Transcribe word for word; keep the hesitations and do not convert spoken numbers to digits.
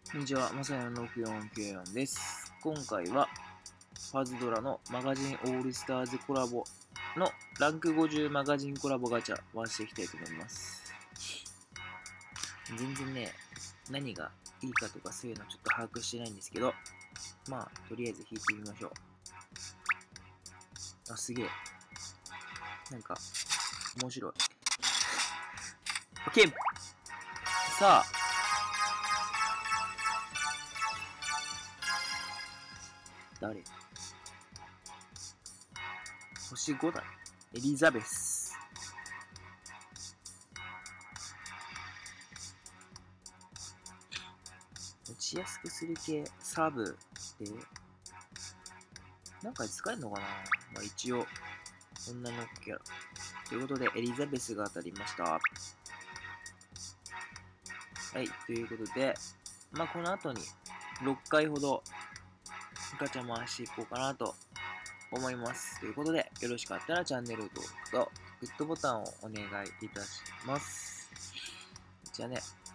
こんにちは、まさやのろくよんきゅうよんです。今回は、パズドラのマガジンオールスターズコラボのランクごじゅうマガジンコラボガチャ回していきたいと思います。全然ね、何がいいかとかそういうのちょっと把握してないんですけど、まあ、とりあえず引いてみましょう。あ、すげえ。なんか、面白い。OK! さあ、誰星ごだね。エリザベス。落ちやすくする系、サブで、なんか使えるのかな。まあ一応、女の子キャラ。ということで、エリザベスが当たりました。はい、ということで、まあこの後にろっかいほどガチャ回していこうかなと思います。ということで、よろしかったらチャンネル登録とグッドボタンをお願いいたします。じゃあね。